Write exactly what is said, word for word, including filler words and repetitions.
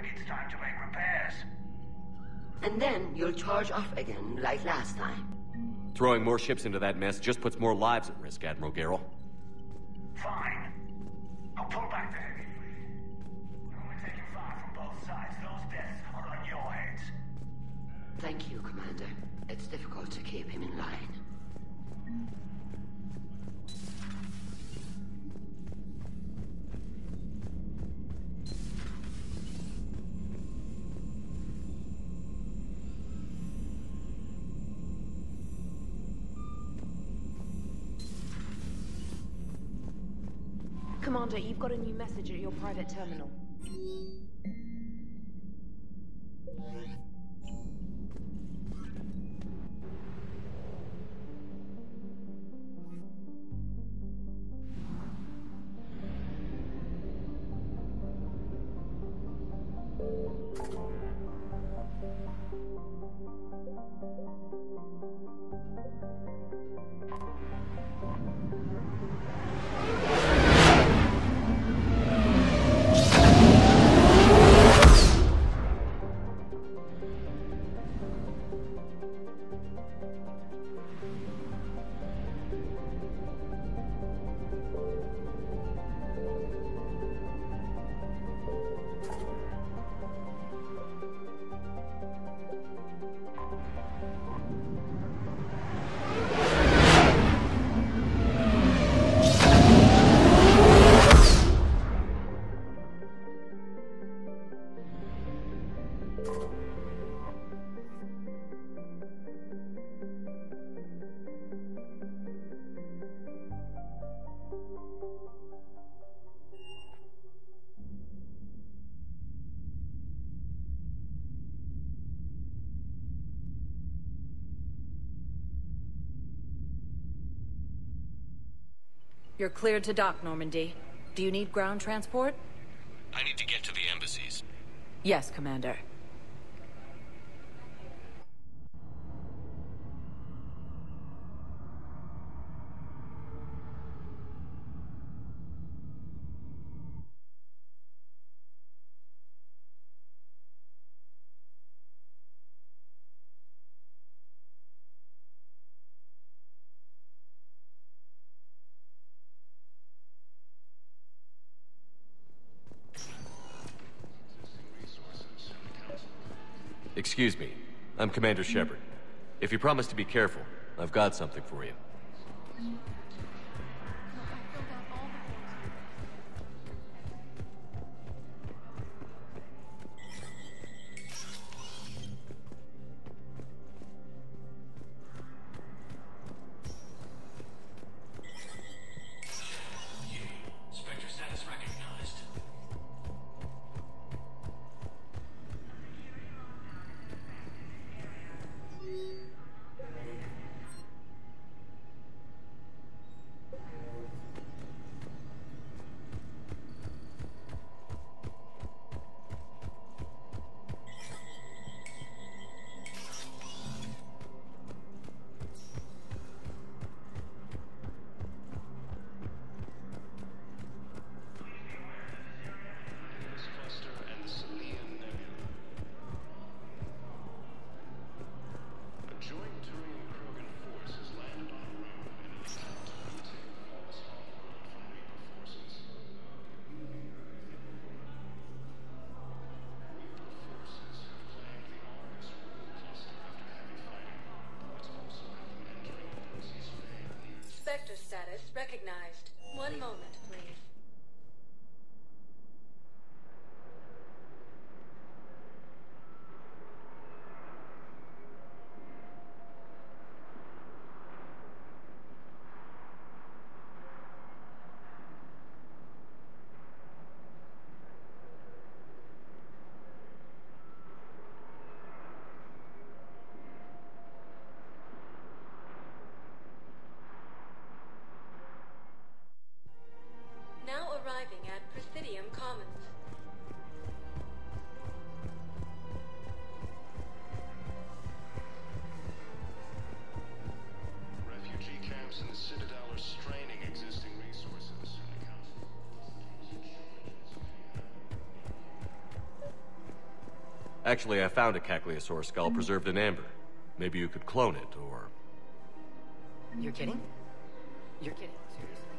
It's time to make repairs. And then you'll charge off again, like last time. Throwing more ships into that mess just puts more lives at risk, Admiral Garrel. Fine. I'll pull back the heavy fleet. We're only taking fire from both sides. Those deaths are on your heads. Thank you, Commander. It's difficult to keep him in line. Commander, you've got a new message at your private terminal. You're cleared to dock, Normandy. Do you need ground transport? I need to get to the embassies. Yes, Commander. Excuse me. I'm Commander Shepard. If you promise to be careful, I've got something for you. Spectre status recognized. One moment, please. Actually, I found a Cagliasaur skull preserved in amber. Maybe you could clone it, or... You're kidding? You're kidding? Seriously?